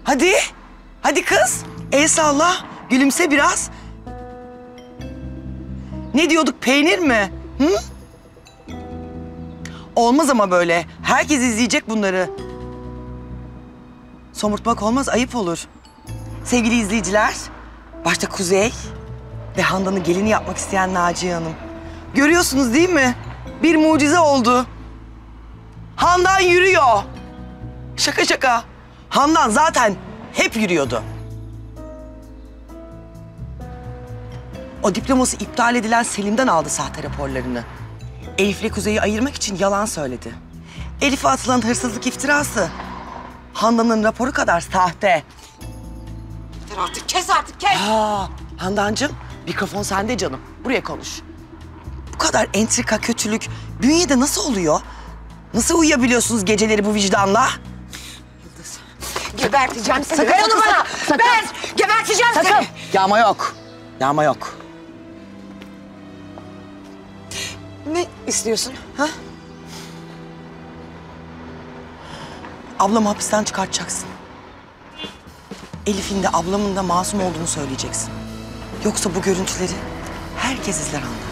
Hadi. Hadi kız. El salla. Gülümse biraz. Ne diyorduk, peynir mi? Hı? Olmaz ama böyle. Herkes izleyecek bunları. Somurtmak olmaz, ayıp olur. Sevgili izleyiciler, başta Kuzey ve Handan'ı gelini yapmak isteyen Naciye Hanım. Görüyorsunuz değil mi? Bir mucize oldu. Handan yürüyor. Şaka şaka. Handan zaten hep yürüyordu. O diploması iptal edilen Selim'den aldı sahte raporlarını. Elif'le Kuzey'i ayırmak için yalan söyledi. Elif'e atılan hırsızlık iftirası Handan'ın raporu kadar sahte. Artık kes artık kes. Handancığım, mikrofon sende canım. Buraya konuş. Bu kadar entrika, kötülük bünyede nasıl oluyor? Nasıl uyuyabiliyorsunuz geceleri bu vicdanla? Yıldız, geberteceğim seni. Ver onu bana. Sakın. Ver, geberteceğim seni. Yağma yok. Yağma yok. Ne istiyorsun? Ha? Ablamı hapisten çıkartacaksın. Elif'in de ablamın da masum olduğunu söyleyeceksin. Yoksa bu görüntüleri herkes izler Handan.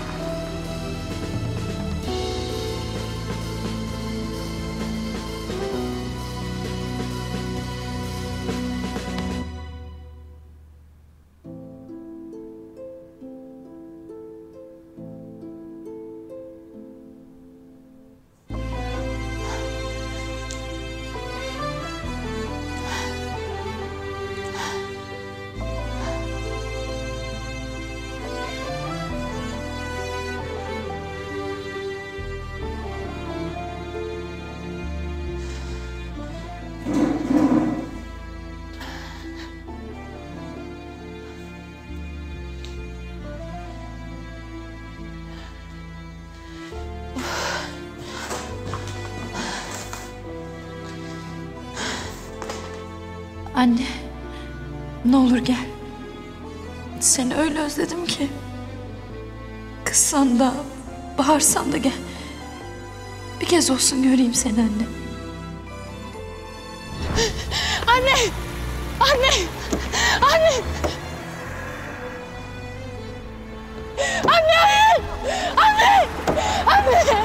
Anne, ne olur gel. Seni öyle özledim ki. Kızsan da, bağırsan da gel. Bir kez olsun göreyim seni anne. Anne! Anne! Anne! Anne hayır! Anne! Anne!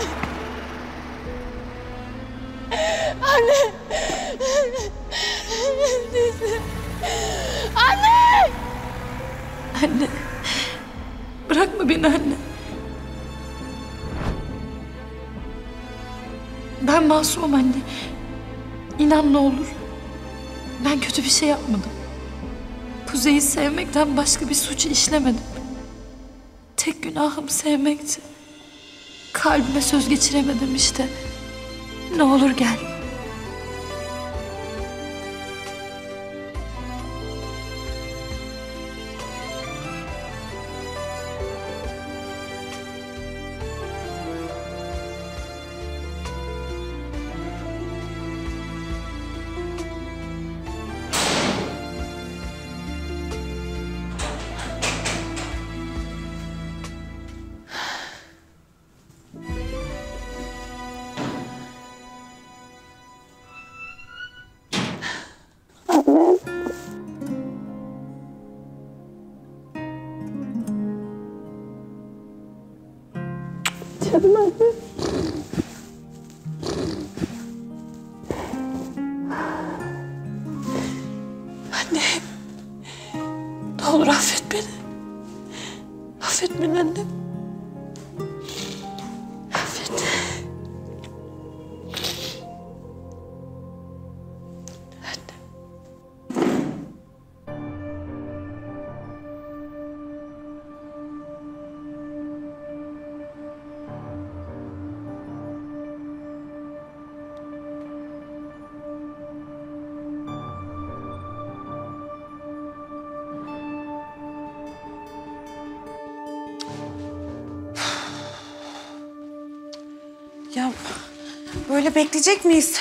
Anne! Anne! Anne, bırakma beni anne. Ben masumum anne. İnan ne olur. Ben kötü bir şey yapmadım. Kuzey'i sevmekten başka bir suçu işlemedim. Tek günahım sevmekti. Kalbime söz geçiremedim işte. Ne olur gel. Canım anne. Anne. Ne olur affet beni. Affet beni annem. Affet. Ya böyle bekleyecek miyiz?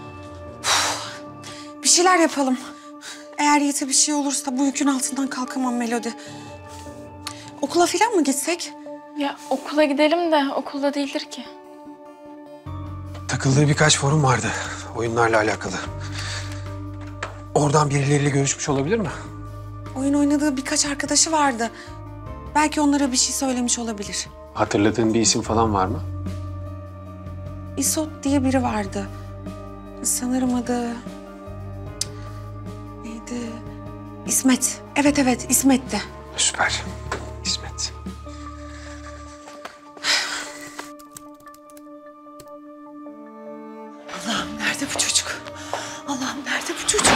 Bir şeyler yapalım. Eğer Yiğit'e bir şey olursa bu yükün altından kalkamam Melodi. Okula falan mı gitsek? Ya okula gidelim de okulda değildir ki. Takıldığı birkaç forum vardı oyunlarla alakalı. Oradan birileriyle görüşmüş olabilir mi? Oyun oynadığı birkaç arkadaşı vardı. Belki onlara bir şey söylemiş olabilir. Hatırladığın bir isim falan var mı? İsot diye biri vardı. Sanırım adı... Neydi? İsmet. Evet, İsmet'ti. Süper. İsmet. Allah'ım nerede bu çocuk? Allah'ım nerede bu çocuk?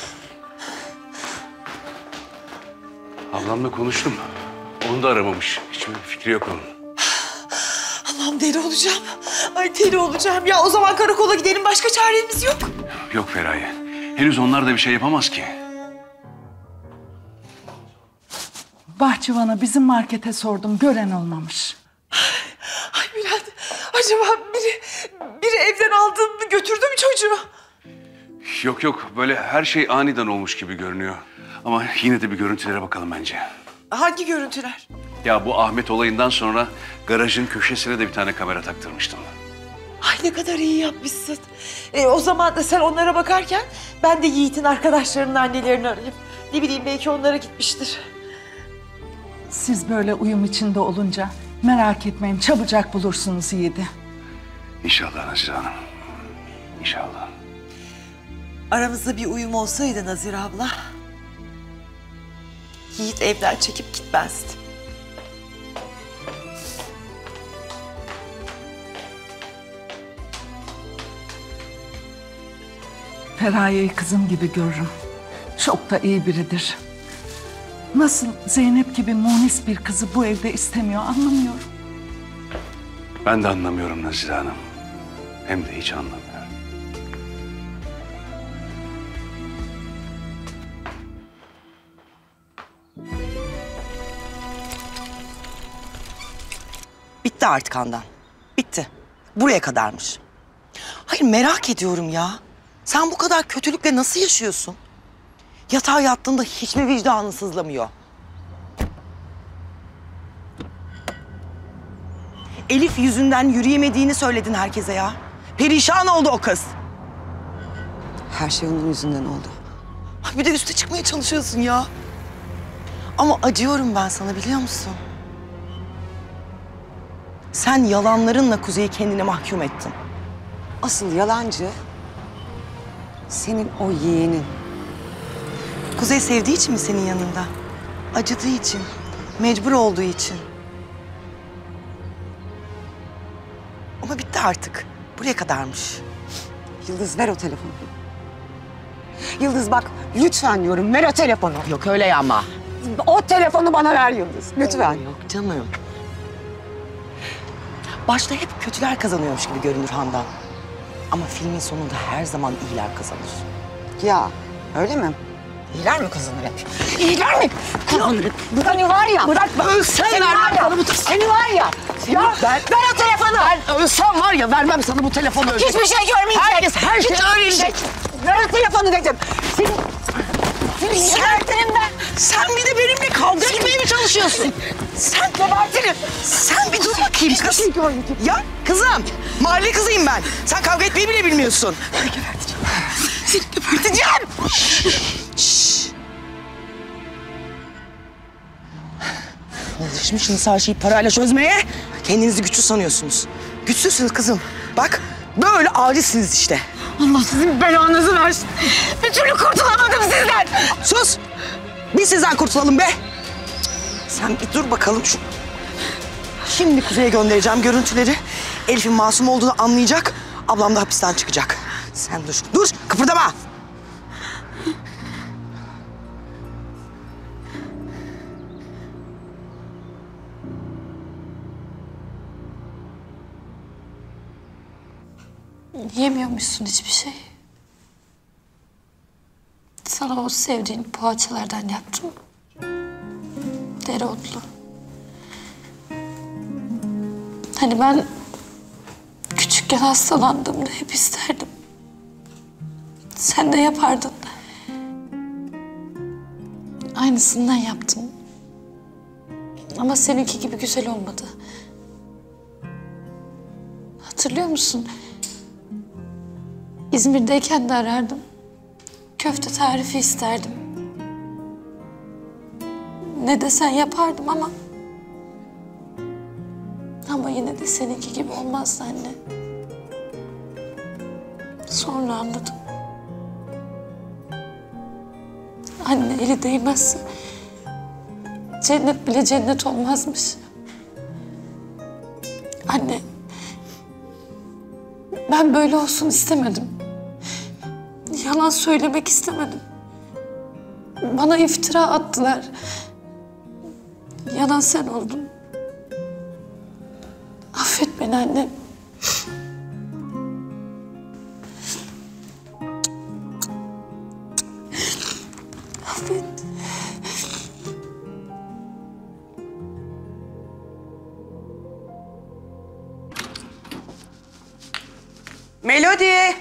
Ablamla konuştum. Onu da aramamış. Hiçbir fikri yok onun. Allah'ım deli olacağım. Ay deli olacağım. Ya o zaman karakola gidelim. Başka çaremiz yok. Yok Feraye. Henüz onlar da bir şey yapamaz ki. Bahçıvan'a bizim markete sordum, gören olmamış. Ay Bülent. Acaba biri evden aldığını götürdü mü çocuğu? Yok. Böyle her şey aniden olmuş gibi görünüyor. Ama yine de bir görüntülere bakalım bence. Hangi görüntüler? Ya bu Ahmet olayından sonra garajın köşesine de bir tane kamera taktırmıştım. Ay ne kadar iyi yapmışsın. O zaman da sen onlara bakarken ben de Yiğit'in arkadaşlarının annelerini arayayım. Ne bileyim belki onlara gitmiştir. Siz böyle uyum içinde olunca merak etmeyin, çabucak bulursunuz Yiğit'i. İnşallah Nazire Hanım. İnşallah. Aramızda bir uyum olsaydı Nazire abla, Yiğit evden çekip gitmezdi. Feraye'yi kızım gibi görürüm. Çok da iyi biridir. Nasıl Zeynep gibi munis bir kızı bu evde istemiyor anlamıyorum. Ben de anlamıyorum Nazire Hanım. Hem de hiç anlamıyorum. Bitti artık Handan. Bitti. Buraya kadarmış. Hayır merak ediyorum ya. Sen bu kadar kötülükle nasıl yaşıyorsun? Yatağa yattığında hiç mi vicdanın sızlamıyor? Elif yüzünden yürüyemediğini söyledin herkese ya. Perişan oldu o kız. Her şey onun yüzünden oldu. Ay bir de üste çıkmaya çalışıyorsun ya. Ama acıyorum ben sana biliyor musun? Sen yalanlarınla Kuzey'i kendine mahkum ettin. Asıl yalancı senin o yeğenin. Kuzey sevdiği için mi senin yanında? Acıdığı için, mecbur olduğu için. Ama bitti artık. Buraya kadarmış. Yıldız ver o telefonu. Yıldız bak lütfen diyorum ver o telefonu. Yok öyle ama. O telefonu bana ver Yıldız lütfen. Yok canım. Başta hep kötüler kazanıyormuş gibi görünür Handan. Ama filmin sonunda her zaman iyiler kazanır. Ya öyle mi? İyiler mi kazanır hep? İyiler mi kazanır? Seni var ya. Bırakma ölsen Seni var ya. Seni var ya. Ya ver o telefonu. Ben ölsem var ya vermem sana bu telefonu. Hiçbir şey görmeyecek. Herkes her şeyi öğrenecek. Ver o telefonu dedim. Seni çıkartırım ben. Sen bir de benimle kavga etmeye mi çalışıyorsun? Sen gebertirim. Sen bir dur bakayım kız. Ya kızım, mahalle kızıyım ben. Sen kavga etmeyi bile bilmiyorsun. Geberteceğim. Seni geberteceğim. Şşş. Alışmışsınız her şeyi parayla çözmeye. Kendinizi güçlü sanıyorsunuz. Güçsüzsünüz kızım. Bak böyle acizsiniz işte. Allah sizin belanızı versin. Bir türlü kurtulamadım sizden. Sus! Biz sizden kurtulalım be! Sen bir dur bakalım şu... Şimdi Kuzey'e göndereceğim görüntüleri. Elif'in masum olduğunu anlayacak. Ablam da hapisten çıkacak. Sen dur. Dur! Kıpırdama! Yemiyormuşsun hiçbir şey. Sana o sevdiğin poğaçalardan yaptım. Dereotlu. Hani ben küçükken hastalandığımda hep isterdim. Sen de yapardın. Aynısından yaptım. Ama seninki gibi güzel olmadı. Hatırlıyor musun? İzmir'deyken de arardım. köfte tarifi isterdim. Ne desen yapardım ama... Ama yine de seninki gibi olmazdı anne. Sonra anladım. Anne eli değmezse cennet bile cennet olmazmış. Anne, ben böyle olsun istemedim. Yalan söylemek istemedim. Bana iftira attılar. Yalan sen oldun. Affet beni anne. Affet. Melodi!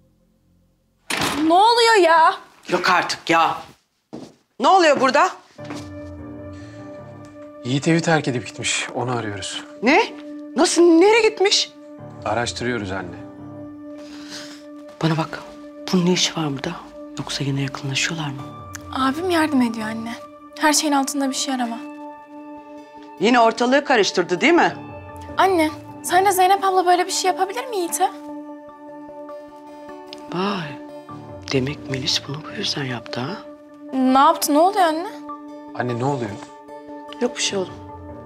Ne oluyor ya? Yok artık ya. Ne oluyor burada? Yiğit evi terk edip gitmiş. Onu arıyoruz. Ne? Nasıl? Nereye gitmiş? Araştırıyoruz anne. Bana bak, bunun ne işi var burada? Yoksa yine yakınlaşıyorlar mı? Abim yardım ediyor anne. Her şeyin altında bir şey arama. Yine ortalığı karıştırdı değil mi? Anne, sence Zeynep abla böyle bir şey yapabilir mi Yiğit'e? Vay, demek Melis bunu bu yüzden yaptı ha? Ne yaptı? Ne oluyor anne? Anne ne oluyor? Yok bir şey oğlum.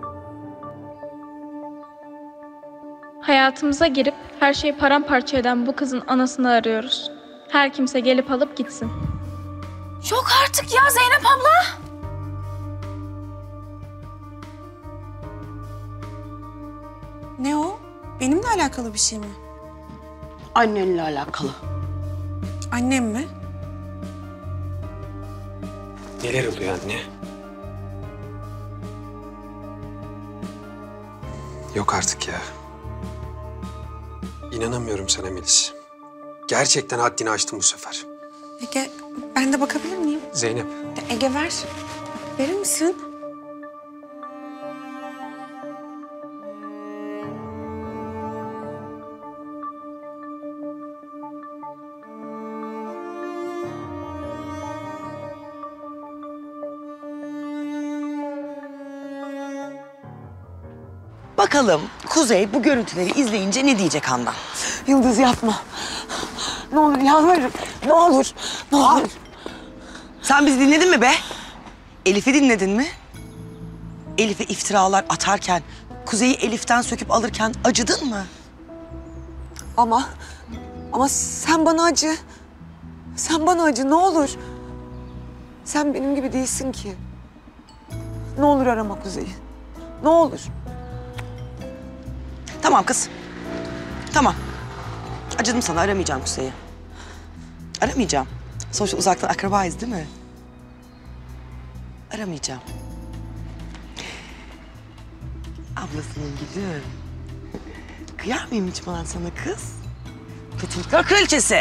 Hayatımıza girip her şeyi paramparça eden bu kızın anasını arıyoruz. Her kimse gelip alıp gitsin. Yok artık ya Zeynep abla. Ne o? Benimle alakalı bir şey mi? Annenle alakalı. Annem mi? Neler oluyor anne? Yok artık ya. İnanamıyorum sana Melis. Gerçekten haddini aştın bu sefer. Ege, ben de bakabilir miyim? Zeynep. Ege ver. Verir misin? Bakalım Kuzey bu görüntüleri izleyince ne diyecek Handan? Yıldız yapma. Ne olur yalvarırım. Ne olur. Ne olur. Sen bizi dinledin mi be? Elif'i dinledin mi? Elif'e iftiralar atarken, Kuzey'i Elif'ten söküp alırken acıdın mı? Ama sen bana acı. Sen bana acı ne olur. Sen benim gibi değilsin ki. Ne olur arama Kuzey'i. Ne olur. Tamam kız. Tamam. Acıdım sana, aramayacağım Kuzey'i. Aramayacağım. Sonuçta uzaktan akrabayız değil mi? Aramayacağım. Ablasının gülü. Kıyar mıyım hiç bana sana kız? Kötülükler kraliçesi.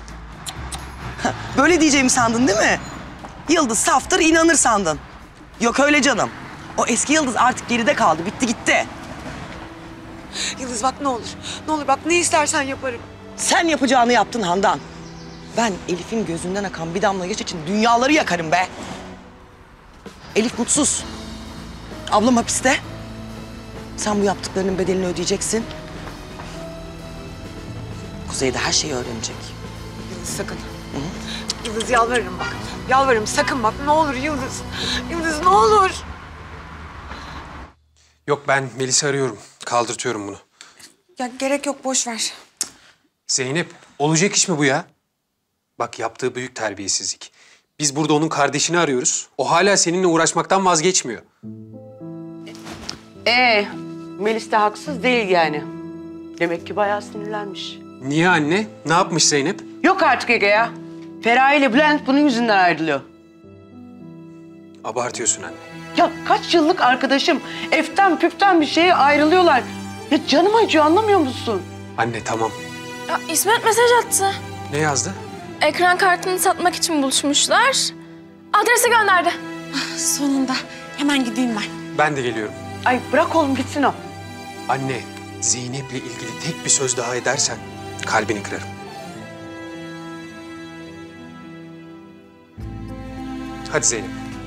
Böyle diyeceğimi sandın değil mi? Yıldız saftır, inanır sandın. Yok öyle canım. O eski Yıldız artık geride kaldı, bitti gitti. Yıldız bak ne olur. Ne olur bak ne istersen yaparım. Sen yapacağını yaptın Handan. Ben Elif'in gözünden akan bir damla yaş için dünyaları yakarım be. Elif mutsuz. Ablam hapiste. Sen bu yaptıklarının bedelini ödeyeceksin. Kuzey de her şeyi öğrenecek. Yıldız sakın. Yıldız yalvarırım bak. Yalvarırım sakın bak ne olur Yıldız. Yıldız ne olur. Yok ben Melis'i arıyorum. Kaldırtıyorum bunu. Ya gerek yok boş ver. Zeynep olacak iş mi bu ya? Bak yaptığı büyük terbiyesizlik. Biz burada onun kardeşini arıyoruz. O hala seninle uğraşmaktan vazgeçmiyor. Melis de haksız değil yani. Demek ki bayağı sinirlenmiş. Niye anne? Ne yapmış Zeynep? Yok artık Ege ya. Feraye ile Bülent bunun yüzünden ayrılıyor. Abartıyorsun anne. Ya kaç yıllık arkadaşım. Eften püften bir şeye ayrılıyorlar. Ya canım acıyor anlamıyor musun? Anne tamam. Ya İsmet mesaj attı. Ne yazdı? Ekran kartını satmak için buluşmuşlar. Adresi gönderdi. Sonunda. Hemen gideyim ben. Ben de geliyorum. Ay bırak oğlum gitsin o. Anne, Zeynep'le ilgili tek bir söz daha edersen kalbini kırarım. Hadi Zeynep.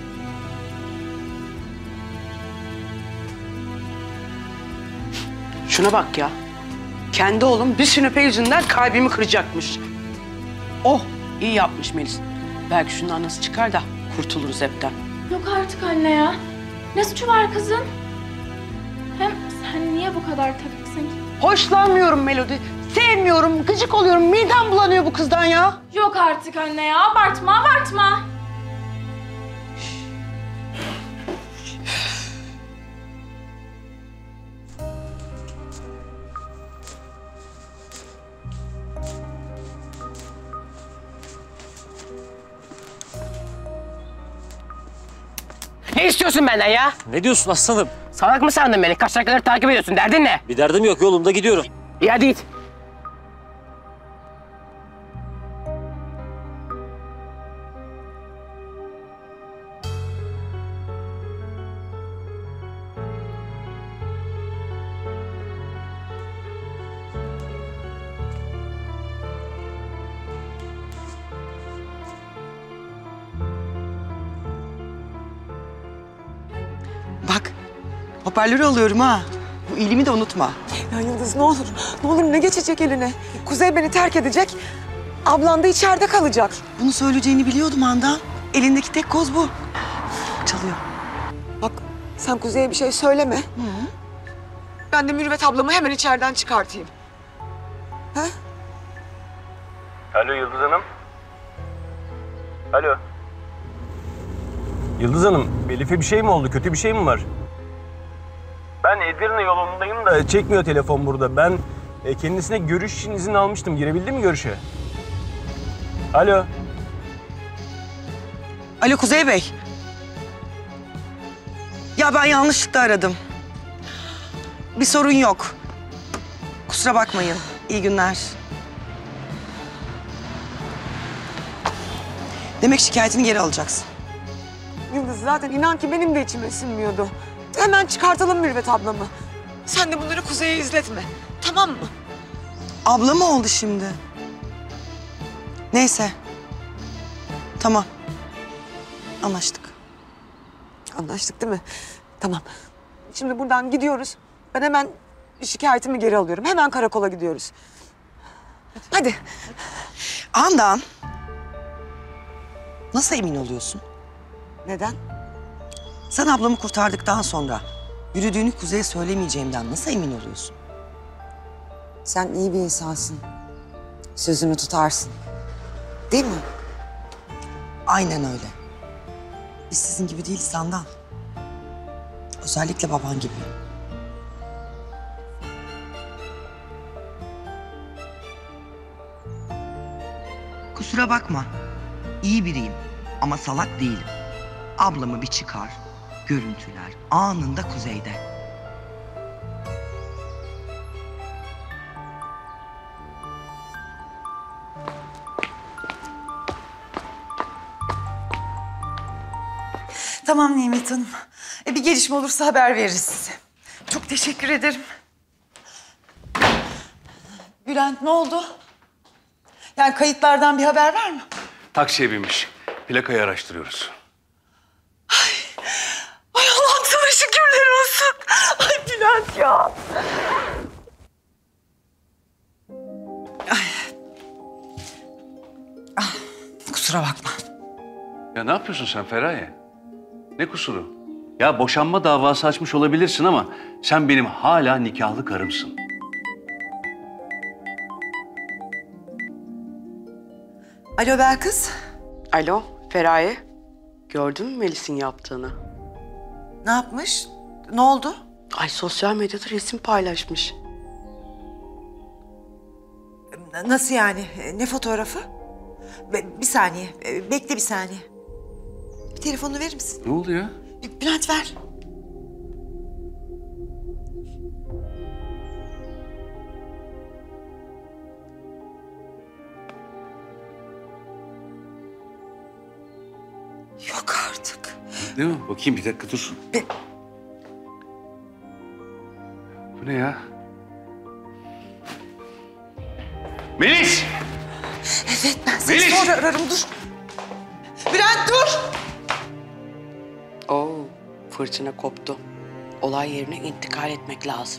Şuna bak ya. Kendi oğlum bir sünepe yüzünden kalbimi kıracakmış. Oh, iyi yapmış Melis. Belki şunun anası çıkar da kurtuluruz hepten. Yok artık anne ya. Ne suçu var kızın? Hem sen niye bu kadar takıksın ki? Hoşlanmıyorum Melodi. Sevmiyorum, gıcık oluyorum. Midem bulanıyor bu kızdan ya. Yok artık anne ya. Abartma, abartma. Ne istiyorsun benden ya? Ne diyorsun aslanım? Salak mı sandın beni? Kaç dakikaları takip ediyorsun? Derdin ne? Bir derdim yok, yolumda gidiyorum. İyi hadi git. Bak, hoparlörü alıyorum ha. Bu iyiliğimi de unutma. Ya Yıldız ne olur, ne olur ne geçecek eline? Kuzey beni terk edecek, ablan da içeride kalacak. Bunu söyleyeceğini biliyordum Handan. Elindeki tek koz bu. Çalıyor. Bak sen Kuzey'e bir şey söyleme. Ben de Mürüvvet ablamı hemen içeriden çıkartayım. Ha? Alo Yıldız Hanım. Alo. Yıldız Hanım, Elif'e bir şey mi oldu? Kötü bir şey mi var? Ben Edirne yolundayım da çekmiyor telefon burada. Ben kendisine görüş için izin almıştım. Girebildi mi görüşe? Alo. Alo Kuzey Bey. Ya ben yanlışlıkla aradım. Bir sorun yok. Kusura bakmayın. İyi günler. Demek şikayetini geri alacaksın. Yıldız zaten inan ki benim de içime sinmiyordu. Hemen çıkartalım Mürüvvet ablamı. Sen de bunları Kuzey'e izletme. Tamam mı? Abla mı oldu şimdi? Neyse. Tamam. Anlaştık. Anlaştık değil mi? Tamam. Şimdi buradan gidiyoruz. Ben hemen şikayetimi geri alıyorum. Hemen karakola gidiyoruz. Hadi. Handan. Nasıl emin oluyorsun? Neden? Sen ablamı kurtardıktan sonra yürüdüğünü Kuzey'e söylemeyeceğimden nasıl emin oluyorsun? Sen iyi bir insansın. Sözünü tutarsın. Değil mi? Aynen öyle. Biz sizin gibi değiliz Handan. Özellikle baban gibi. Kusura bakma. İyi biriyim ama salak değilim. Ablamı bir çıkar, görüntüler anında Kuzey'de. Tamam Nimet Hanım. Bir gelişme olursa haber veririz size. Çok teşekkür ederim. Bülent ne oldu? Yani kayıtlardan bir haber var mı? Taksiye binmiş. Plakayı araştırıyoruz. Ay Allah'ım sana şükürler olsun. Ay Bülent ya. Kusura bakma. Ya ne yapıyorsun sen Feraye? Ne kusuru? Ya boşanma davası açmış olabilirsin ama sen benim hala nikahlı karımsın. Alo Belkıs. Alo Feraye. Gördün mü Melis'in yaptığını? Ne yapmış? Ne oldu? Ay sosyal medyada resim paylaşmış. Nasıl yani? Ne fotoğrafı? Bir saniye. Bekle bir saniye. Bir telefonunu verir misin? Ne oldu ya? Bülent ver. Yok artık. Değil mi? Bakayım bir dakika dur. Bu ne ya? Melis! Evet ben seni Melis! sonra ararım dur. Bülent dur. Oo, fırtına koptu. Olay yerine intikal etmek lazım.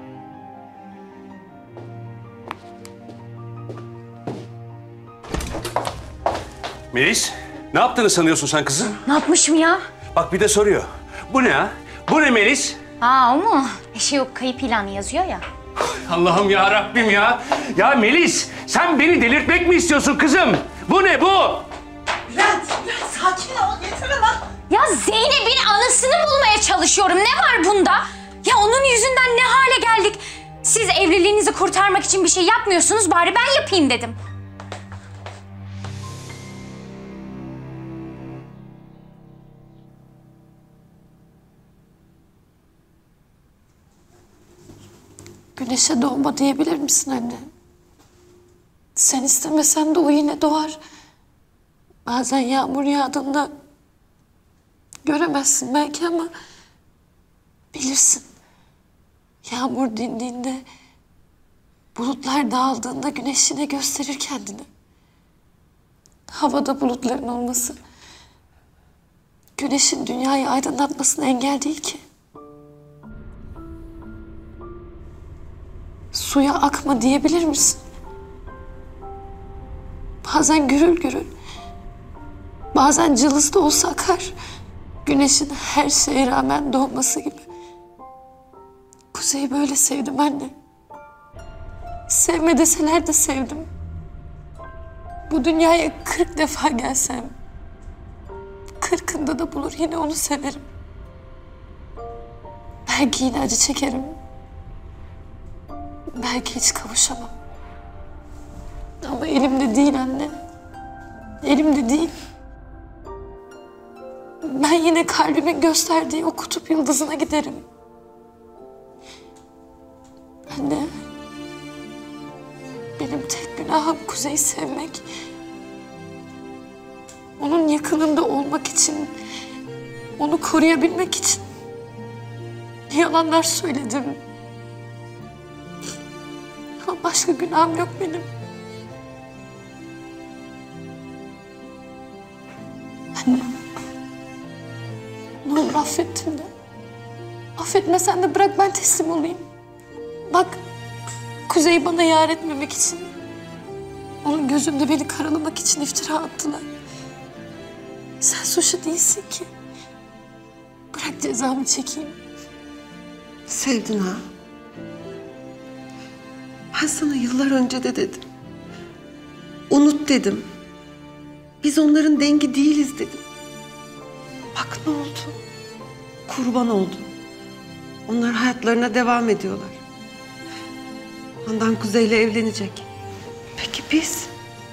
Melis, ne yaptığını sanıyorsun sen kızım? Ne yapmışım ya? Bak bir de soruyor. Bu ne ha? Bu ne Melis? Ha o mu? Yok, kayıp ilanı yazıyor ya. Allah'ım ya Rabbim ya. Ya Melis, sen beni delirtmek mi istiyorsun kızım? Bu ne bu? Bülent sakin ol yeter lan. Ya Zeynep'in anısını bulmaya çalışıyorum. Ne var bunda? Ya onun yüzünden ne hale geldik? Siz evliliğinizi kurtarmak için bir şey yapmıyorsunuz, bari ben yapayım dedim. Güneşe doğma diyebilir misin anne? Sen istemesen de o yine doğar. Bazen yağmur yağdığında göremezsin belki ama bilirsin. Yağmur dindiğinde, bulutlar dağıldığında güneş yine gösterir kendini. Havada bulutların olması, güneşin dünyayı aydınlatmasına engel değil ki. Suya akma diyebilir misin? Bazen gürül gürül, bazen cılız da olsa akar. Güneşin her şeye rağmen doğması gibi. Kuzey'i böyle sevdim anne. Sevme deseler de sevdim. Bu dünyaya 40 defa gelsem, 40'ında da bulur yine onu severim. Belki yine acı çekerim. Belki hiç kavuşamam. Ama elimde değil anne. Elimde değil. Ben yine kalbimin gösterdiği o kutup yıldızına giderim. Anne. Benim tek günahım Kuzey'i sevmek. Onun yakınında olmak için, onu koruyabilmek için yalanlar söyledim. Ama başka günahım yok benim. Anne. Ne olur affettin de. Affetmesen de bırak ben teslim olayım. Bak, Kuzey'i bana yar etmemek için, onun gözünde beni karalamak için iftira attılar. Sen suçlu değilsin ki. Bırak cezamı çekeyim. Sevdin ha. Ben sana yıllar önce de dedim. Unut dedim. Biz onların dengi değiliz dedim. Bak ne oldu? Kurban oldun. Onlar hayatlarına devam ediyorlar. Handan Kuzey'le evlenecek. Peki biz?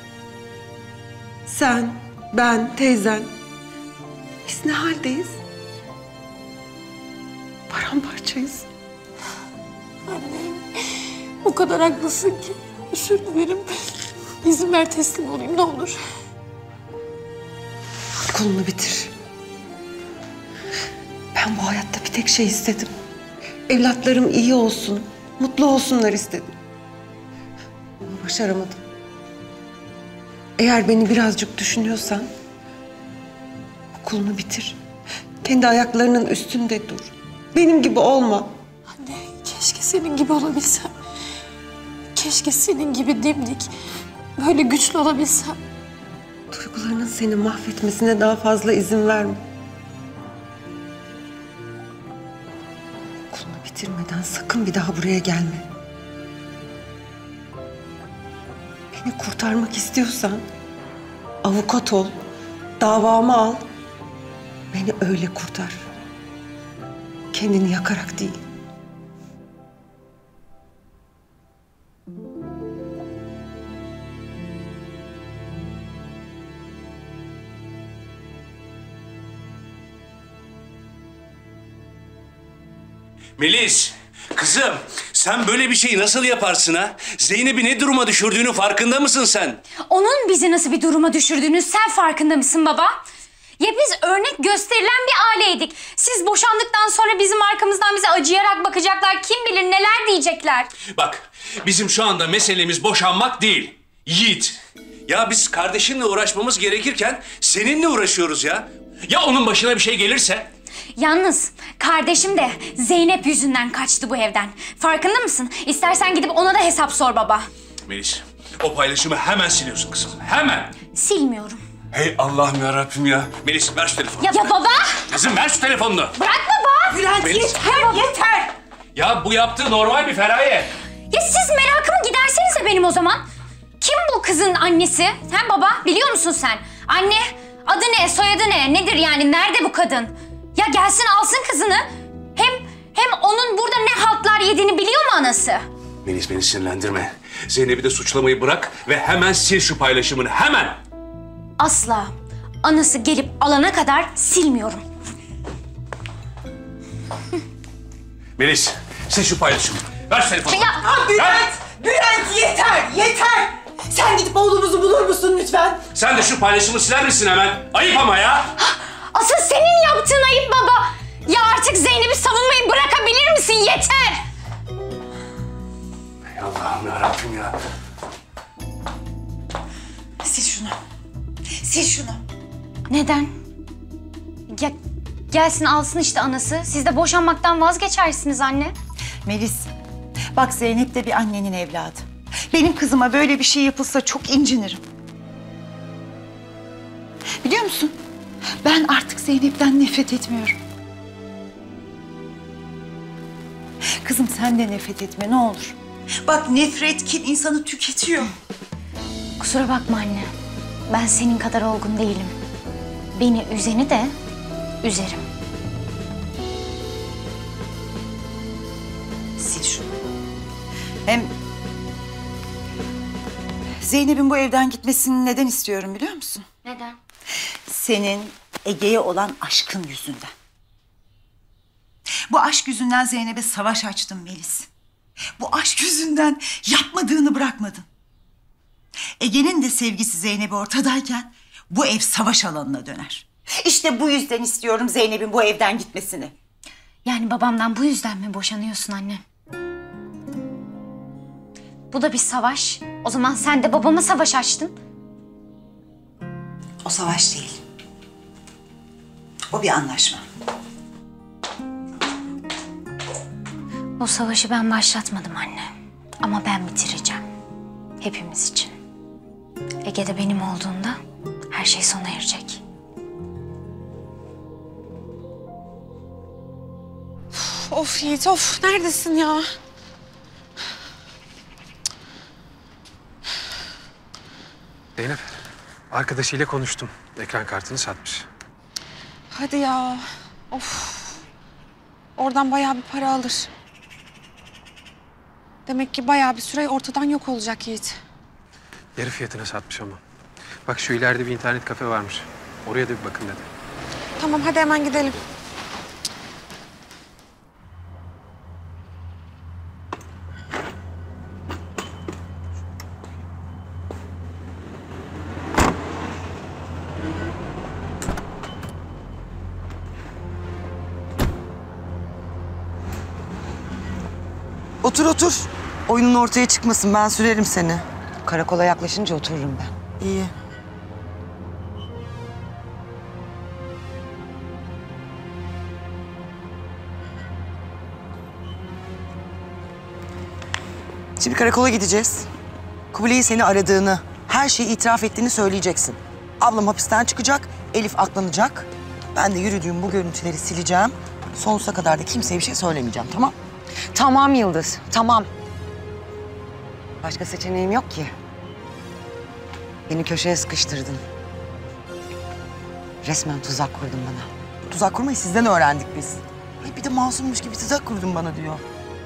Sen, ben, teyzen. Biz ne haldeyiz? Paramparçayız. Anne, o kadar haklısın ki. Özür dilerim. İzin ver teslim olayım ne olur. Okulunu bitir. Ben bu hayatta bir tek şey istedim. Evlatlarım iyi olsun, mutlu olsunlar istedim. Ama başaramadım. Eğer beni birazcık düşünüyorsan okulunu bitir. Kendi ayaklarının üstünde dur. Benim gibi olma. Anne, keşke senin gibi olabilsem. Keşke senin gibi dimdik, böyle güçlü olabilsem. Duygularının seni mahvetmesine daha fazla izin verme. Okulunu bitirmeden sakın bir daha buraya gelme. Beni kurtarmak istiyorsan avukat ol, davamı al. Beni öyle kurtar. Kendini yakarak değil. Melis, kızım sen böyle bir şeyi nasıl yaparsın ha? Zeynep'i ne duruma düşürdüğünü farkında mısın sen? Onun bizi nasıl bir duruma düşürdüğünü sen farkında mısın baba? Ya biz örnek gösterilen bir aileydik. Siz boşandıktan sonra bizim arkamızdan bize acıyarak bakacaklar. Kim bilir neler diyecekler. Bak, bizim şu anda meselemiz boşanmak değil. Yiğit. Ya biz kardeşinle uğraşmamız gerekirken seninle uğraşıyoruz ya. Ya onun başına bir şey gelirse? Yalnız kardeşim de Zeynep yüzünden kaçtı bu evden. Farkında mısın? İstersen gidip ona da hesap sor baba. Melis, o paylaşımı hemen siliyorsun kızım. Hemen. Silmiyorum. Hey Allah'ım ya Rabbim ya. Melis ver şu telefonu. Ya baba! Kızım ver şu telefonunu. Bırak baba! Bülent Melis. yeter. Ya bu yaptığı normal mi Feraye? Ya siz merakımı gidersenize benim o zaman. Kim bu kızın annesi? Hem baba biliyor musun sen? Anne adı ne, soyadı ne, nedir yani, nerede bu kadın? Ya gelsin alsın kızını. Hem onun burada ne haltlar yediğini biliyor mu anası? Melis beni sinirlendirme. Zeynep'i de suçlamayı bırak ve hemen sil şu paylaşımını hemen. Asla. Anası gelip alana kadar silmiyorum. Melis sil şu paylaşımı. Ver şu telefonu. Ya Bülent yeter. Sen gidip oğlumuzu bulur musun lütfen? Sen de şu paylaşımı siler misin hemen? Ayıp ama ya. asıl senin yaptığın ayıp baba. Ya artık Zeynep'i savunmayı bırakabilir misin? Yeter. Ey Allah'ım ya Rabbim ya. Sil şunu. Neden? Ya, gelsin alsın işte anası. Siz de boşanmaktan vazgeçersiniz anne. Melis, bak Zeynep de bir annenin evladı. Benim kızıma böyle bir şey yapılsa çok incinirim. Biliyor musun? Ben artık Zeynep'ten nefret etmiyorum. Kızım sen de nefret etme ne olur. Bak nefret, kin insanı tüketiyor. Kusura bakma anne. Ben senin kadar olgun değilim. Beni üzeni de üzerim. Sil şunu. Hem Zeynep'in bu evden gitmesini neden istiyorum biliyor musun? Neden? Senin Ege'ye olan aşkın yüzünden. Bu aşk yüzünden Zeynep'e savaş açtın Melis. Bu aşk yüzünden yapmadığını bırakmadın. Ege'nin de sevgisi Zeynep'e ortadayken bu ev savaş alanına döner. İşte bu yüzden istiyorum Zeynep'in bu evden gitmesini. Yani babamdan bu yüzden mi boşanıyorsun anne? Bu da bir savaş. O zaman sen de babama savaş açtın. O savaş değil. O bir anlaşma. O savaşı ben başlatmadım anne. Ama ben bitireceğim. Hepimiz için. Ege de benim olduğunda her şey sona erecek. Of Yiğit of. Neredesin ya? Zeynep, arkadaşıyla konuştum. Ekran kartını satmış. Hadi ya. Of. Oradan bayağı bir para alır. Demek ki bayağı bir süre ortadan yok olacak Yiğit. Yarı fiyatına satmış ama. Bak şu ileride bir internet kafe varmış. Oraya da bir bakın dedi. Tamam hadi hemen gidelim. Otur otur. Oyunun ortaya çıkmasın. Ben sürerim seni. Karakola yaklaşınca otururum ben. İyi. Şimdi karakola gideceğiz. Kubilay'ın seni aradığını, her şeyi itiraf ettiğini söyleyeceksin. Ablam hapisten çıkacak, Elif aklanacak. Ben de yürüdüğüm bu görüntüleri sileceğim. Sonsuza kadar da kimseye bir şey söylemeyeceğim, tamam? Tamam Yıldız, tamam. Başka seçeneğim yok ki. Beni köşeye sıkıştırdın. Resmen tuzak kurdun bana. Tuzak kurmayı sizden öğrendik biz. Ay bir de masummuş gibi tuzak kurdun bana diyor.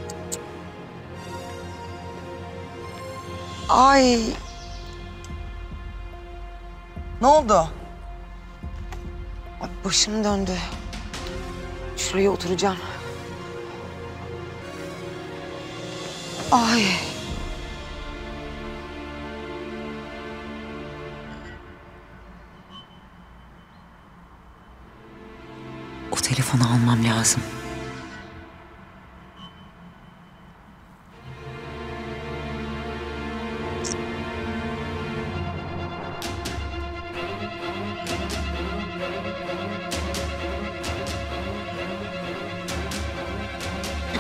Ay. Ne oldu? Ay, başım döndü. Şuraya oturacağım. Ay. O telefonu almam lazım.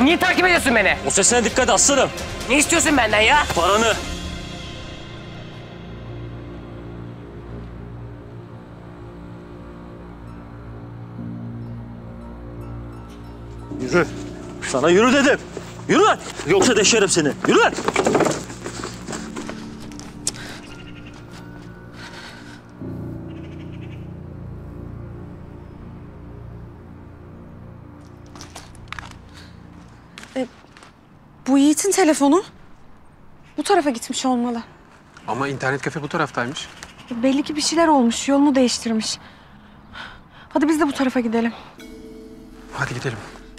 Niye takip ediyorsun beni? O sesine dikkat aslanım. Ne istiyorsun benden ya? Paranı. Yürü. Sana yürü dedim. Yürü lan. Yoksa deşerim seni. Yürü lan. Bu Yiğit'in telefonu. Bu tarafa gitmiş olmalı. Ama internet kafe bu taraftaymış. Belli ki bir şeyler olmuş, yolunu değiştirmiş. Hadi biz de bu tarafa gidelim. Hadi gidelim.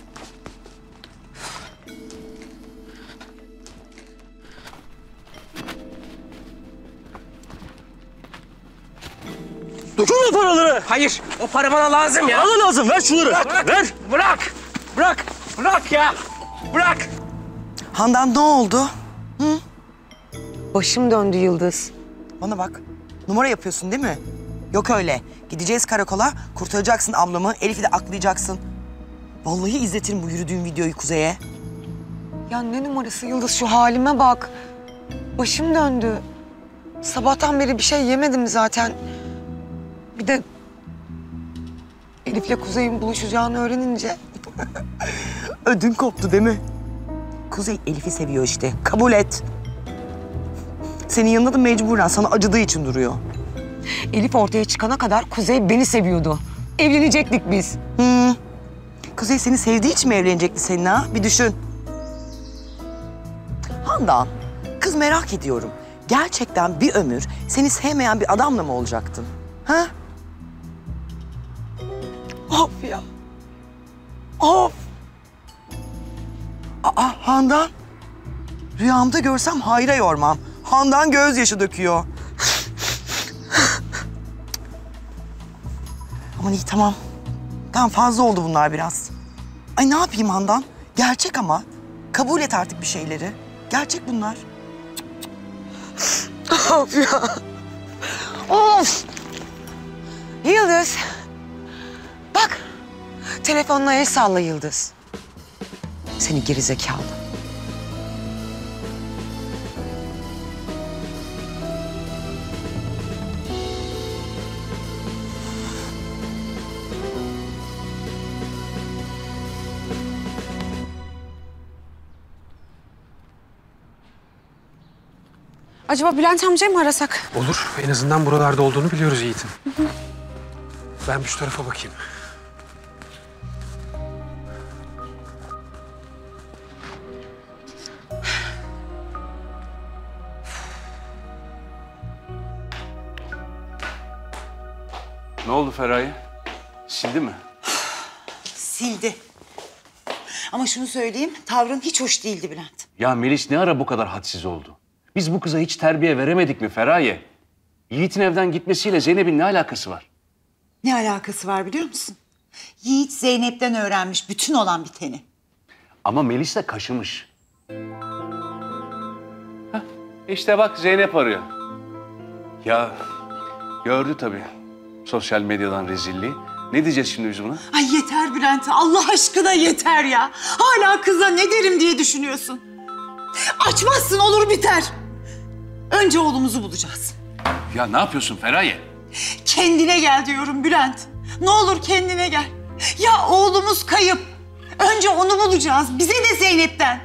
Dokunma paraları. Hayır, o para bana lazım ya. Bana lazım, ver şunları. Bırak, ver. Bırak, bırak, bırak ya. Bırak. Handan ne oldu? Hı? Başım döndü Yıldız. Bana bak. Numara yapıyorsun değil mi? Yok öyle. Gideceğiz karakola, kurtaracaksın ablamı, Elif'i de aklayacaksın. Vallahi izletirim bu yürüdüğüm videoyu Kuzey'e. Ya ne numarası Yıldız, şu halime bak. Başım döndü. Sabahtan beri bir şey yemedim zaten. Bir de Elif'le Kuzey'in buluşacağını öğrenince... Ödün koptu değil mi? Kuzey Elif'i seviyor işte. Kabul et. Senin yanında da mecburen sana acıdığı için duruyor. Elif ortaya çıkana kadar Kuzey beni seviyordu. Evlenecektik biz. Hı. Kuzey seni sevdiği için mi evlenecekti seninle ha? Bir düşün. Handan, kız merak ediyorum. Gerçekten bir ömür seni sevmeyen bir adamla mı olacaktın? Ha? Of ya. Of. Aa Handan. Rüyamda görsem hayra yormam. Handan gözyaşı döküyor. Aman iyi tamam. Tamam fazla oldu bunlar biraz. Ay ne yapayım Handan? Gerçek ama. Kabul et artık bir şeyleri. Gerçek bunlar. Of ya. Of. Yıldız. Bak. Telefonla el salla Yıldız. Seni gerizekalı. Acaba Bülent amcayı mı arasak? Olur. En azından buralarda olduğunu biliyoruz Yiğit'in. Ben bir şu tarafa bakayım. Ne oldu Feraye? Sildi mi? Sildi. Ama şunu söyleyeyim, tavrın hiç hoş değildi Bülent. Ya Melis ne ara bu kadar hadsiz oldu? Biz bu kıza hiç terbiye veremedik mi Feraye? Yiğit'in evden gitmesiyle Zeynep'in ne alakası var? Ne alakası var biliyor musun? Yiğit Zeynep'ten öğrenmiş bütün olan biteni. Ama Melis de kaşımış. Hah, işte bak Zeynep arıyor. Ya gördü tabii sosyal medyadan rezilliği. Ne diyeceğiz şimdi biz buna? Ay yeter Bülent, Allah aşkına yeter ya. Hala kıza ne derim diye düşünüyorsun. Açmazsın olur biter. Önce oğlumuzu bulacağız. Ya ne yapıyorsun Feraye? Kendine gel diyorum Bülent. Ne olur kendine gel. Ya oğlumuz kayıp. Önce onu bulacağız. Bize de Zeynep'ten.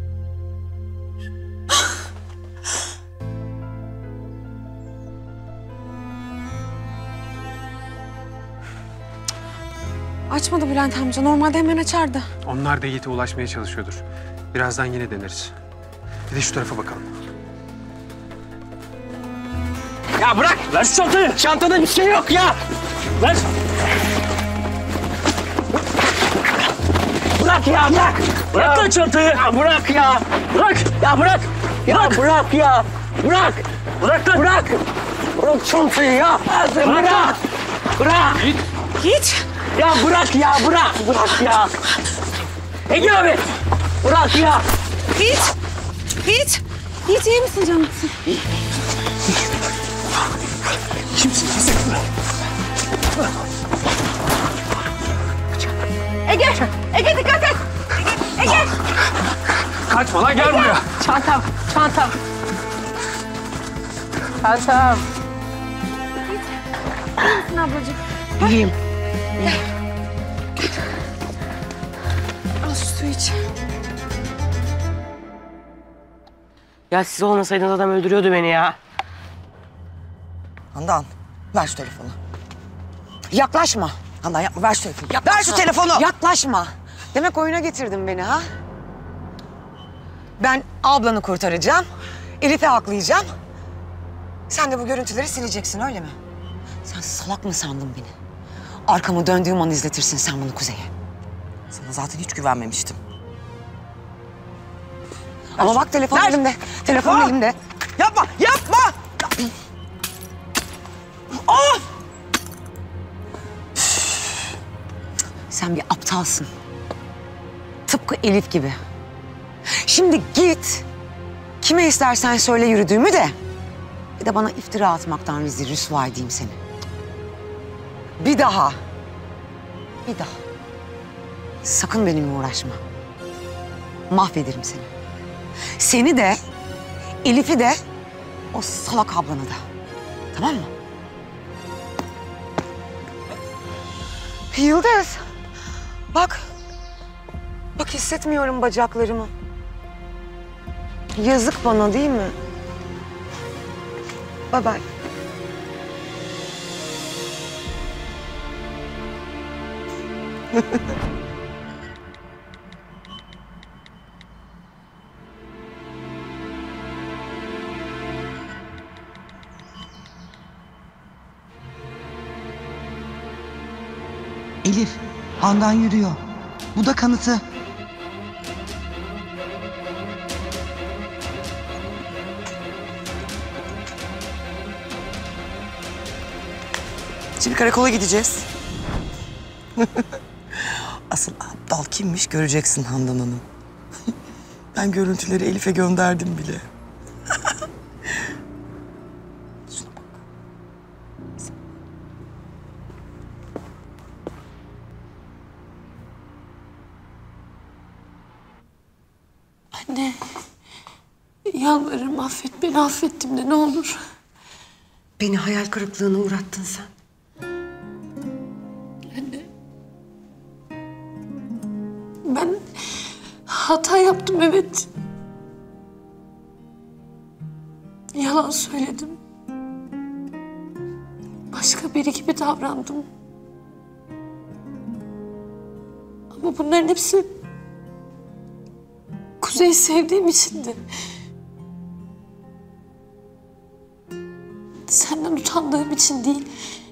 Açmadı Bülent amca. Normalde hemen açardı. Onlar da Yiğit'e ulaşmaya çalışıyordur. Birazdan yine deneriz. Bir de şu tarafa bakalım. Ya bırak! Ver şu çantayı. Çantada bir şey yok ya! Ver. Bırak ya, bırak! Bırak lan çantayı. Ya bırak ya! Bırak. Ya bırak! Ya bırak ya! Bırak! Bırak lan. Bırak! Bırak çantayı ya! Bırak! Bırak! Yiğit! Ya bırak ya, bırak! Bırak ya! Ege abi! Bırak ya! Yiğit! Yiğit! Yiğit iyi misin canım? Kimsin sen? Ege! Ege dikkat et! Ege! Yaklaşma lan, gel buraya. Çantam, çantam. Çantam. İyi misin ablacığım? İyiyim. Al şu suyu iç. Ya siz olmasaydınız adam öldürüyordu beni ya. Handan ver şu telefonu. Yaklaşma. Handan yapma, ver şu telefonu. Ver şu telefonu. Yaklaşma. Demek oyuna getirdin beni ha? Ben ablanı kurtaracağım. Elif'i haklayacağım. Sen de bu görüntüleri sileceksin öyle mi? Sen salak mı sandın beni? Arkamı döndüğüm an izletirsin sen bunu Kuzey'e. Sana zaten hiç güvenmemiştim. Ama bak telefon elimde. Telefon elimde. Yapma, yapma! Of! Sen bir aptalsın. Tıpkı Elif gibi. Şimdi git. Kime istersen söyle yürüdüğümü de. Bir de bana iftira atmaktan rezil rüsva edeyim seni. Bir daha. Bir daha. Sakın benimle uğraşma. Mahvederim seni. Seni de, Elif'i de, o salak ablanı da. Tamam mı? Yıldız. Bak. Bak hissetmiyorum bacaklarımı. Yazık bana değil mi? Bye bye. Elif, Handan yürüyor. Bu da kanıtı. Şimdi karakola gideceğiz. Asıl aptal kimmiş göreceksin Handan Hanım. Ben görüntüleri Elif'e gönderdim bile. Anne, yalvarırım affet beni, affettim de ne olur. Beni hayal kırıklığına uğrattın sen. Anne, ben hata yaptım evet. Yalan söyledim. Başka biri gibi davrandım. Ama bunların hepsi Kuzey'i sevdiğim içindi. Senden utandığım için değil.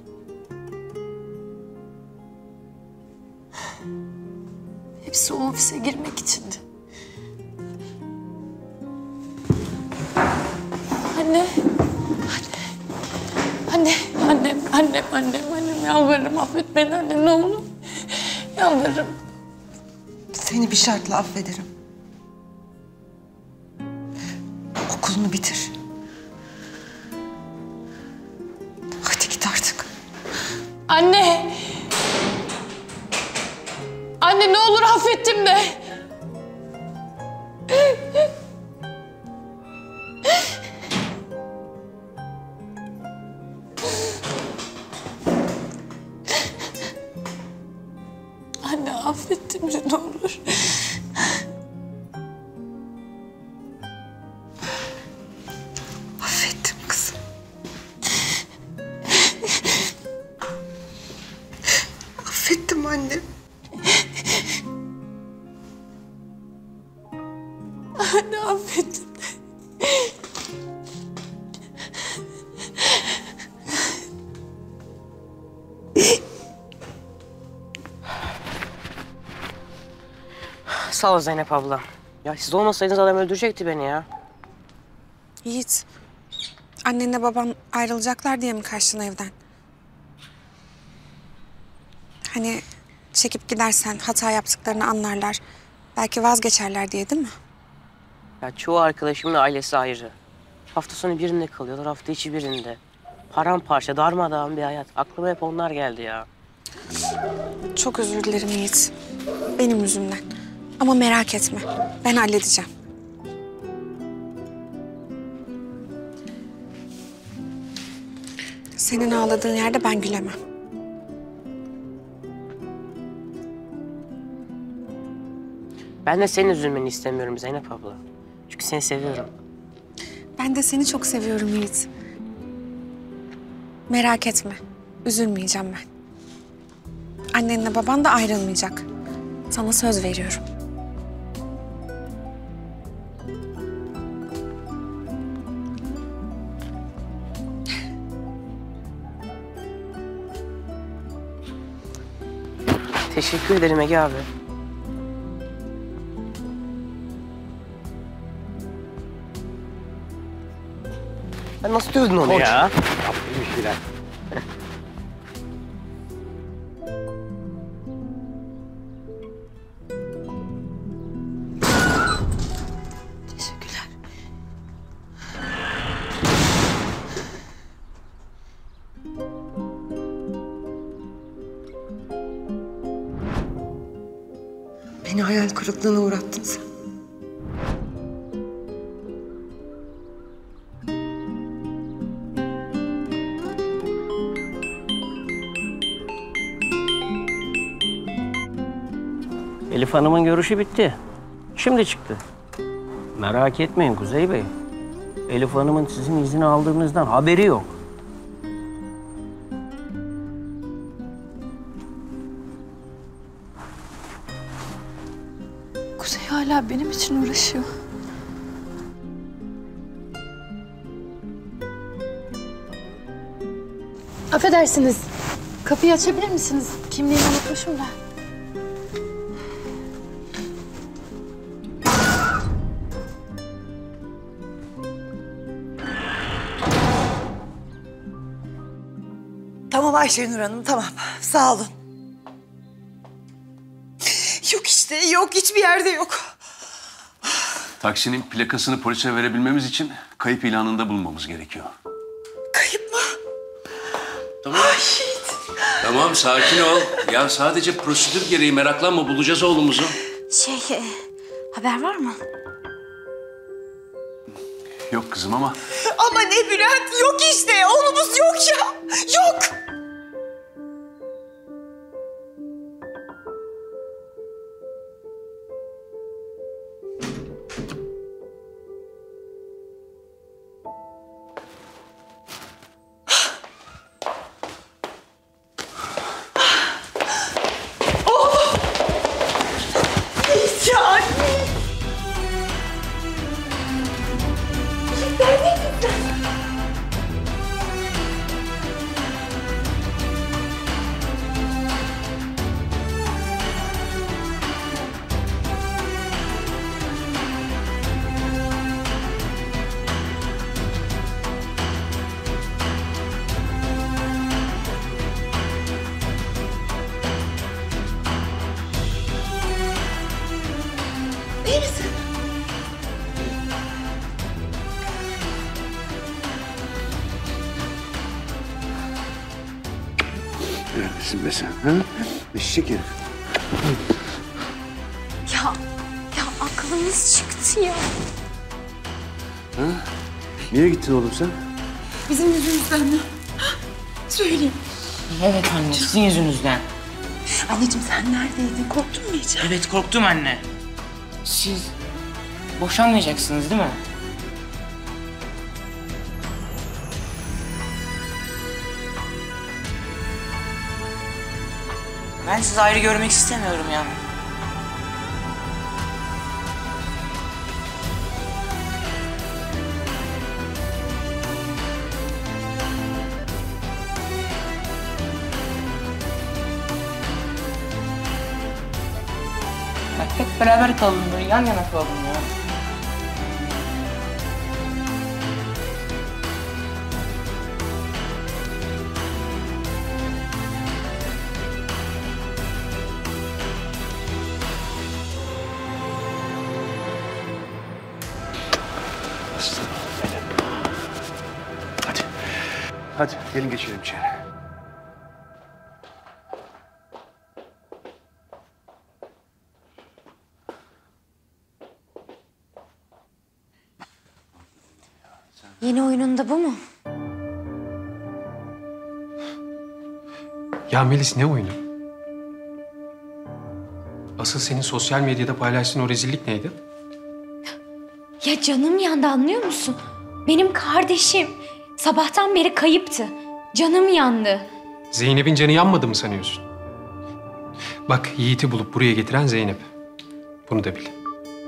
Hepsi o ofise girmek içindi. Anne. Annem yalvarırım affet beni anne ne olur. Yalvarırım. Seni bir şartla affederim. Okulunu bitir. Hadi git artık. Anne. Anne ne olur affettim de. Anne affettim de ne olur. Affettim kızım. Affettim anne. Anne affettim. Sağ ol Zeynep abla. Ya siz olmasaydınız adam öldürecekti beni ya. Yiğit, annenle baban ayrılacaklar diye mi kaçtın evden? Hani çekip gidersen hata yaptıklarını anlarlar. Belki vazgeçerler diye değil mi? Ya çoğu arkadaşımın ailesi ayrı. Hafta sonu birinde kalıyorlar, hafta içi birinde. Paramparça, darmadağın bir hayat. Aklıma hep onlar geldi ya. Çok özür dilerim Yiğit. Benim yüzümden. Ama merak etme. Ben halledeceğim. senin ağladığın yerde ben gülemem. Ben de senin üzülmeni istemiyorum Zeynep abla. Çünkü seni seviyorum. Ben de seni çok seviyorum Yiğit. Merak etme. Üzülmeyeceğim ben. Annenle baban da ayrılmayacak. Sana söz veriyorum. Teşekkür ederim Ege abi. Ben nasıl dövdün onu ya? Yaptım bir şeyler. Teşekkürler. Beni hayal kırıklığına uğrattın sen. Elif Hanım'ın görüşü bitti. Şimdi çıktı. Merak etmeyin Kuzey Bey. Elif Hanım'ın sizin izini aldığınızdan haberi yok. Kuzey hala benim için uğraşıyor. Affedersiniz. Kapıyı açabilir misiniz? Kimliğimi unutmuşum da. Tamam Ayşenur Hanım, tamam. Sağ olun. Yok işte, yok. Hiçbir yerde yok. Taksinin plakasını polise verebilmemiz için kayıp ilanında bulunmamız gerekiyor. Kayıp mı? Tamam. Tamam, sakin ol. Ya sadece prosedür gereği meraklanma, bulacağız oğlumuzu. Haber var mı? Yok kızım ama Ama ne Bülent? Yok işte. Oğlumuz yok ya. Yok. İyi misin? neredesin be sen? Ha? Eşek herif. Ya aklımız çıktı ya. Ha? Niye gittin oğlum sen? Bizim yüzümüzden mi? Söyleyeyim. Evet anne, sizin yüzünüzden. Anneciğim sen neredeydin? Korktun mu hiç? Evet, korktum anne. Siz boşanmayacaksınız değil mi? Ben sizi ayrı görmek istemiyorum yani. Hep beraber kalalım, böyle yan yana kalalım ya. Aslanım benim. Hadi. Hadi gelin geçelim içeri. Yeni oyunun da bu mu? Ya Melis ne oyunu? Asıl senin sosyal medyada paylaştığın o rezillik neydi? Ya canım yandı, anlıyor musun? Benim kardeşim sabahtan beri kayıptı. Canım yandı. Zeynep'in canı yanmadı mı sanıyorsun? Bak Yiğit'i bulup buraya getiren Zeynep. Bunu da bil.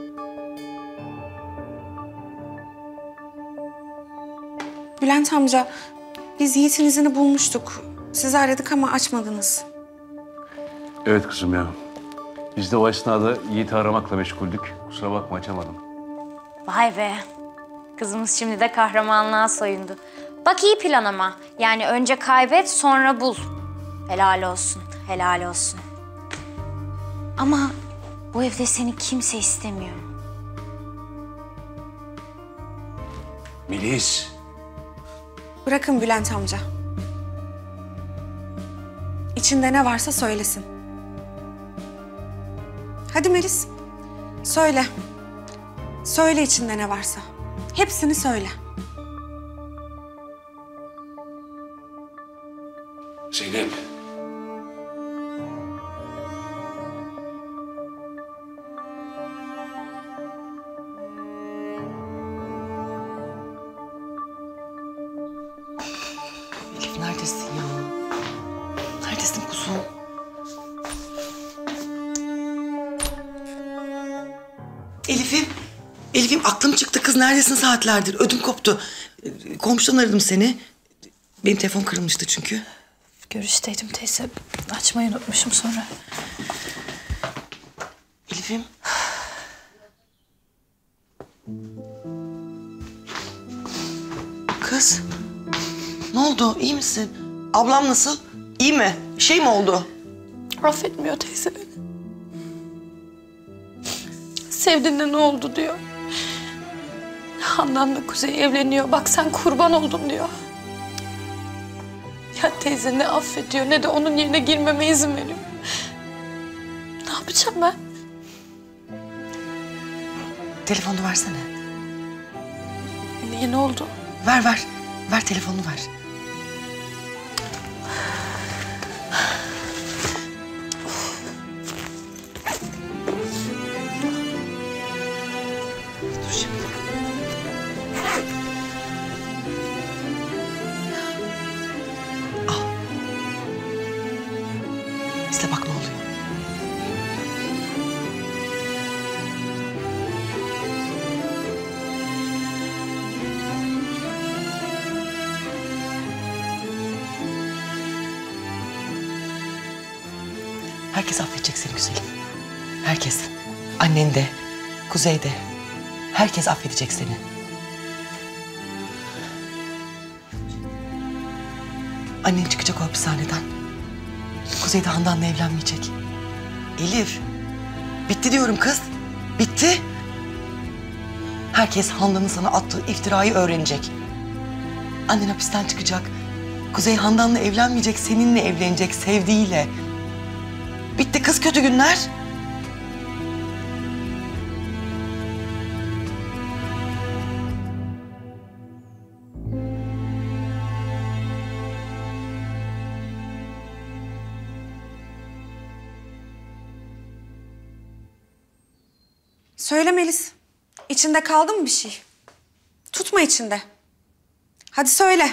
Bülent amca, biz Yiğit'in izini bulmuştuk. Sizi aradık ama açmadınız. Evet kızım ya. Biz de o esnada Yiğit'i aramakla meşguldük. Kusura bakma açamadım. Vay be. Kızımız şimdi de kahramanlığa soyundu. Bak iyi plan ama. Yani önce kaybet, sonra bul. Helal olsun, helal olsun. Ama bu evde seni kimse istemiyor. Melis. Bırakın Bülent amca. İçinde ne varsa söylesin. Hadi Melis, söyle. Söyle içinde ne varsa. Hepsini söyle. Zeynep. Elif neredesin ya? Neredesin kuzum? Elif'im aklım çıktı kız. Neredesin saatlerdir? Ödüm koptu. Komşudan aradım seni. Benim telefon kırılmıştı çünkü. Görüşteydim teyze. Açmayı unutmuşum sonra. Elif'im. Kız. Ne oldu? İyi misin? Ablam nasıl? İyi mi? Bir şey mi oldu? Affetmiyor teyze beni. Sevdiğinde ne oldu diyor. Handan'la Kuzey evleniyor. Bak sen kurban oldun diyor. Ya teyze ne affediyor ne de onun yerine girmeme izin veriyor. Ne yapacağım ben? Telefonu versene. Niye, ne oldu? Ver. Ver telefonu ver. Dur şimdi. Al. İzle bak ne oluyor. Herkes affedecek seni güzelim. Herkes. Annen de, Kuzey de. Herkes affedecek seni. Annen çıkacak o hapishaneden. Kuzey de Handan'la evlenmeyecek. Elif. Bitti diyorum kız. Bitti. Herkes Handan'ın sana attığı iftirayı öğrenecek. Annen hapisten çıkacak. Kuzey Handan'la evlenmeyecek, seninle evlenecek, sevdiğiyle. Bitti kız kötü günler. Söyle Melis. İçinde kaldı mı bir şey? Tutma içinde. Hadi söyle.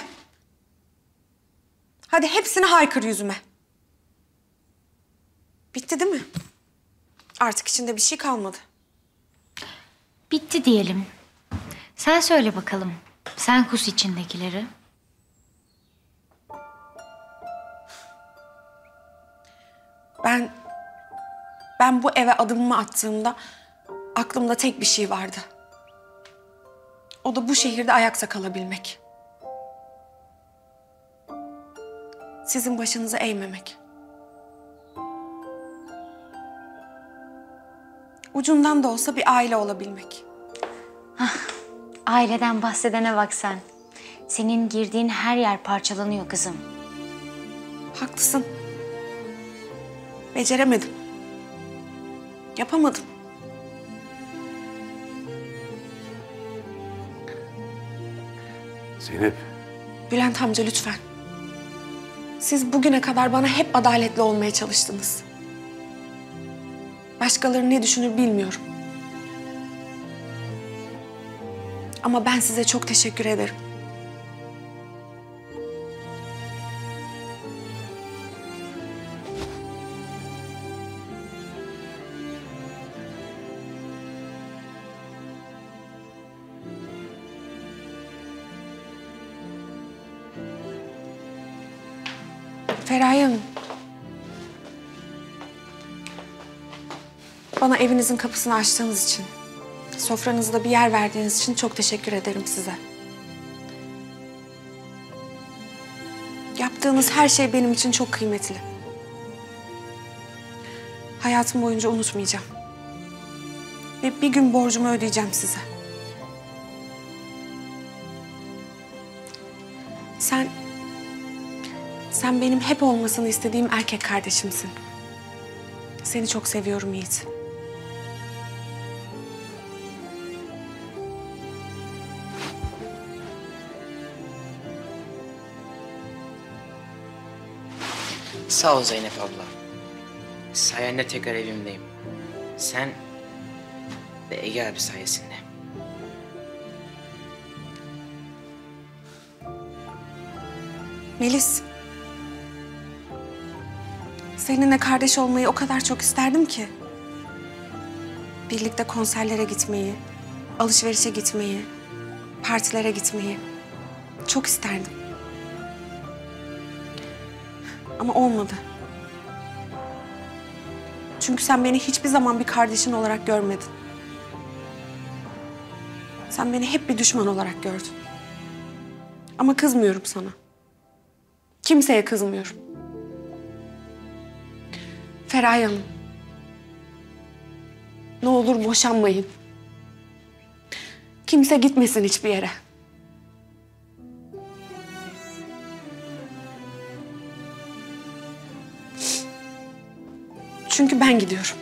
Hadi hepsini haykır yüzüme. Bitti değil mi? Artık içinde bir şey kalmadı. Bitti diyelim. Sen söyle bakalım. Sen kus içindekileri. Ben bu eve adımımı attığımda aklımda tek bir şey vardı. O da bu şehirde ayakta kalabilmek. Sizin başınızı eğmemek. Ucundan da olsa bir aile olabilmek. Aileden bahsedene bak sen. Senin girdiğin her yer parçalanıyor kızım. Haklısın. Beceremedim. Yapamadım. Zeynep. Bülent amca lütfen. Siz bugüne kadar bana hep adaletli olmaya çalıştınız. Başkaları ne düşünür bilmiyorum. Ama ben size çok teşekkür ederim. Feraye Hanım. Bana evinizin kapısını açtığınız için, sofranızda bir yer verdiğiniz için çok teşekkür ederim size. Yaptığınız her şey benim için çok kıymetli. Hayatım boyunca unutmayacağım. Ve bir gün borcumu ödeyeceğim size. Sen benim hep olmasını istediğim erkek kardeşimsin. Seni çok seviyorum Yiğit. Sağ ol Zeynep abla. Sayende tekrar evimdeyim. Sen ve Ege abi sayesinde. Melis. Seninle kardeş olmayı o kadar çok isterdim ki. Birlikte konserlere gitmeyi, alışverişe gitmeyi, partilere gitmeyi çok isterdim. Ama olmadı. Çünkü sen beni hiçbir zaman bir kardeşin olarak görmedin. Sen beni hep bir düşman olarak gördün. Ama kızmıyorum sana. Kimseye kızmıyorum. Feraye Hanım. Ne olur boşanmayın. Kimse gitmesin hiçbir yere. Çünkü ben gidiyorum.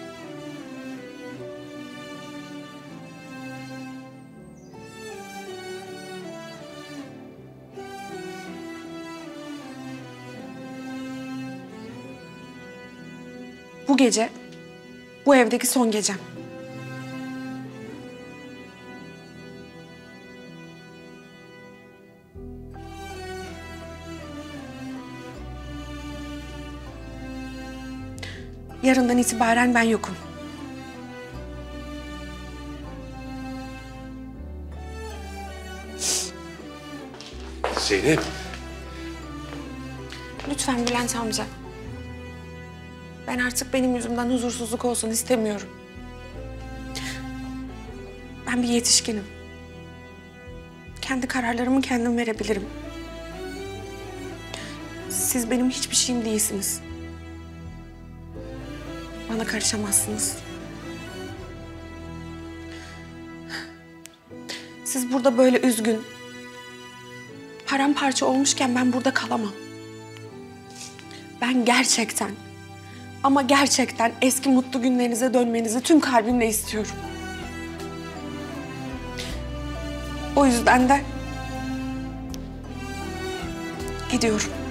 Bu gece, bu evdeki son gecem. Yarından itibaren ben yokum. Zeynep. Lütfen Bülent amca. Ben artık benim yüzümden huzursuzluk olsun istemiyorum. Ben bir yetişkinim. Kendi kararlarımı kendim verebilirim. Siz benim hiçbir şeyim değilsiniz. Bana karışamazsınız. Siz burada böyle üzgün, paramparça olmuşken ben burada kalamam. Ben gerçekten ama gerçekten eski mutlu günlerinize dönmenizi tüm kalbimle istiyorum. O yüzden de gidiyorum.